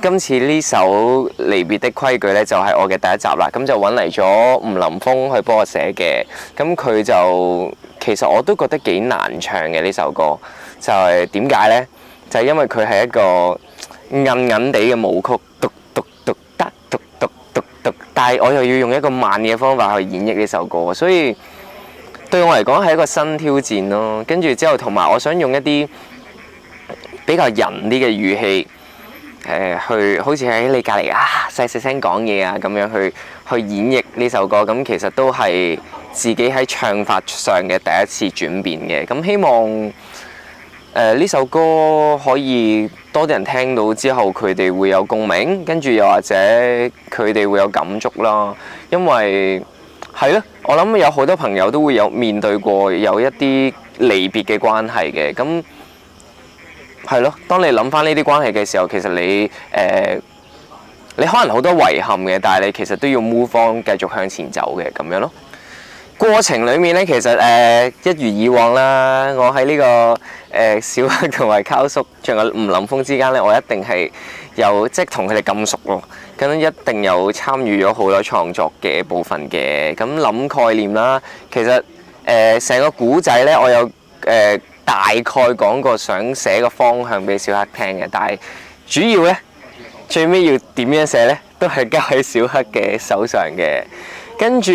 今次呢首離別的規矩呢，就係我嘅第一集啦。咁就揾嚟咗吳林峰去幫我寫嘅。咁佢就其實我都覺得幾難唱嘅呢首歌，就係點解呢？就係因為佢係一個韌韌地嘅舞曲，嘟嘟嘟得嘟嘟嘟嘟，但係我又要用一個慢嘅方法去演繹呢首歌，所以對我嚟講係一個新挑戰咯。跟住之後，同埋我想用一啲比較人啲嘅語氣。去好似喺你隔離細細聲講嘢啊，咁樣去演繹呢首歌，咁其實都係自己喺唱法上嘅第一次轉變嘅。咁希望呢首歌可以多啲人聽到之後，佢哋會有共鳴，跟住又或者佢哋會有感觸啦。因為係咯，我諗有好多朋友都會有面對過有一啲離別嘅關係嘅，咁。係咯，當你諗翻呢啲關係嘅時候，其實你可能好多遺憾嘅，但係你其實都要 move on，繼續向前走嘅咁樣咯。過程裡面呢，其實一如以往啦，我喺呢個小黑同埋溝叔仲有吳林峰之間呢，我一定係有即係同佢哋咁熟咯，咁一定有參與咗好多創作嘅部分嘅。咁諗概念啦，其實成個古仔呢，我有大概講過想寫個方向俾小黑聽嘅，但係主要呢，最尾要點樣寫呢，都係交喺小黑嘅手上嘅。跟住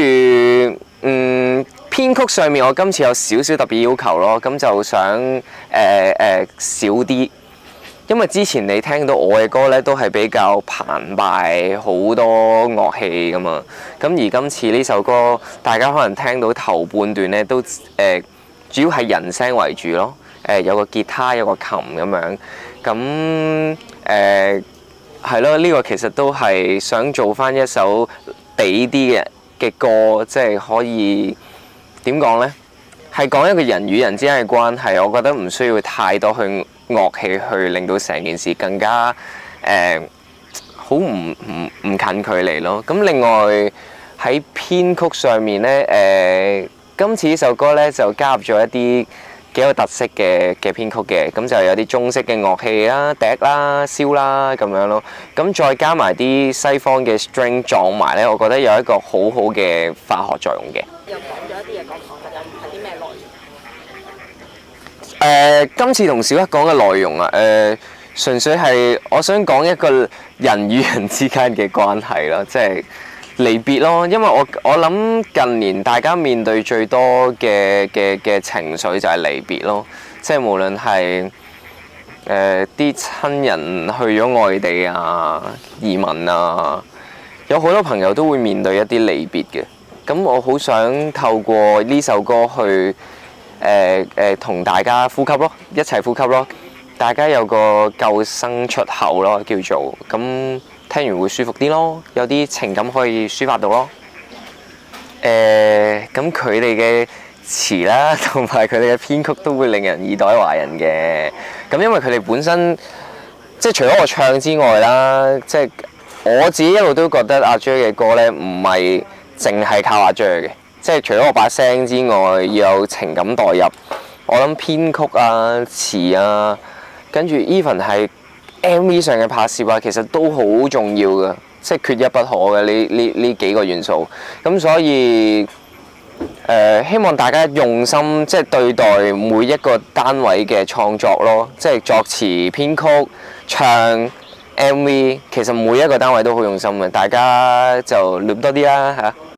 編曲上面，我今次有少少特別要求咯，咁就想少啲，因為之前你聽到我嘅歌呢，都係比較澎湃，好多樂器㗎嘛。咁而今次呢首歌，大家可能聽到頭半段呢，都主要係人聲為主咯，有個吉他，有個琴咁樣，咁係咯，呢個其實都係想做返一首地啲嘅歌，即係可以點講呢？係講一個人與人之間嘅關係，我覺得唔需要太多去樂器去令到成件事更加好唔近距離咯。咁另外喺編曲上面呢，今次呢首歌呢，就加入咗一啲幾有特色嘅編曲嘅，咁就有啲中式嘅樂器啦、笛啦、簫啦咁樣咯。咁再加埋啲西方嘅 string 撞埋呢，我覺得有一個好好嘅化學作用嘅。 又講咗一啲嘢，講係啲咩內容？ 今次同小黑講嘅內容啊，純粹係我想講一個人與人之間嘅關係啦，即係離別咯。因為我諗近年大家面對最多嘅情緒就係離別咯，即係無論係啲親人去咗外地啊、移民啊，有好多朋友都會面對一啲離別嘅。咁我好想透過呢首歌去同大家呼吸咯，一齊呼吸咯，大家有個救生出口咯，叫做咁。聽完會舒服啲咯，有啲情感可以抒發到咯。咁佢哋嘅詞啦，同埋佢哋嘅編曲都會令人耳朵懷孕嘅。咁因為佢哋本身即係除咗我唱之外啦，即係我自己一路都覺得阿 J 嘅歌呢，唔係淨係靠阿 J 嘅，即係除咗我把聲之外，要有情感代入。我諗編曲啊、詞啊，跟住 even 係MV 上嘅拍攝啊，其實都好重要嘅，即係缺一不可嘅呢幾個元素。咁所以希望大家用心即係對待每一個單位嘅創作咯，即係作詞、編曲、唱 MV，其實每一個單位都好用心嘅，大家就諗多啲啦嚇。